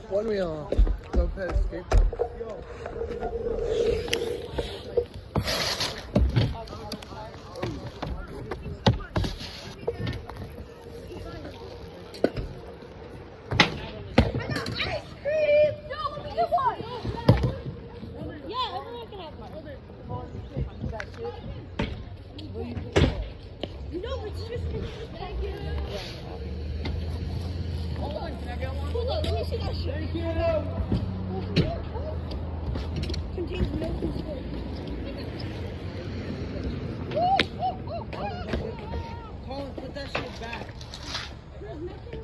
OneWheel Lopez skateboard. Let me see that shit. Thank you. Contains milk and sugar. Colin, put that shit back. There's nothing.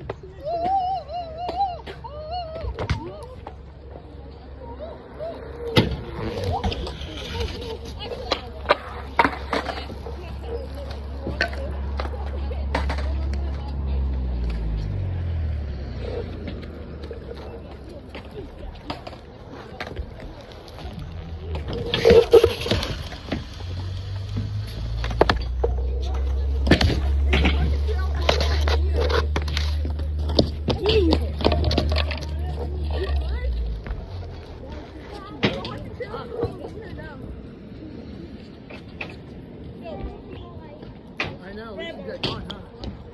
I know, we should get going, huh?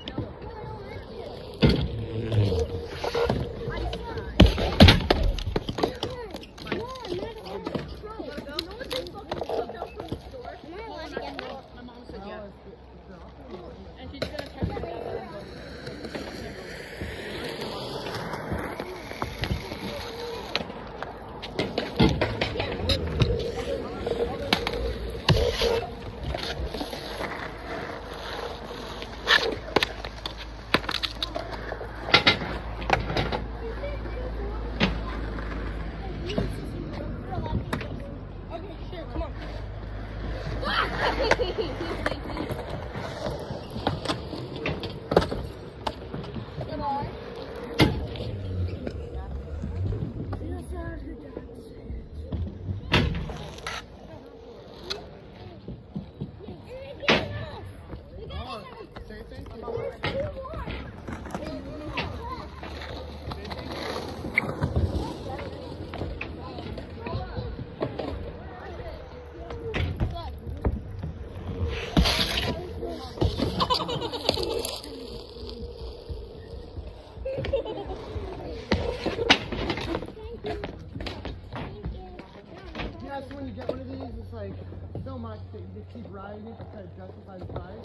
Yeah, so when you get one of these, it's like so much that you just keep riding it to try to justify the price.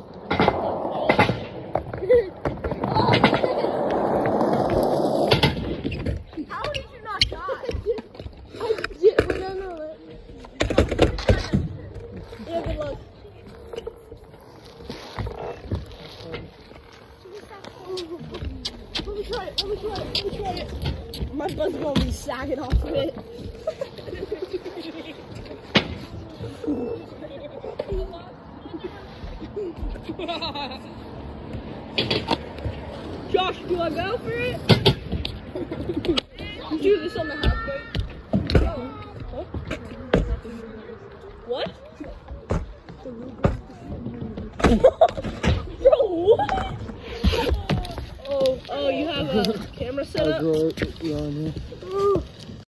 How did you not die? I did. No. Yeah, good luck. Let me try it. My butt's gonna be sagging off of it. Josh, do I go for it? You do this on the houseboat? Oh. What? Bro, what? Oh, you have a camera set up? Yeah,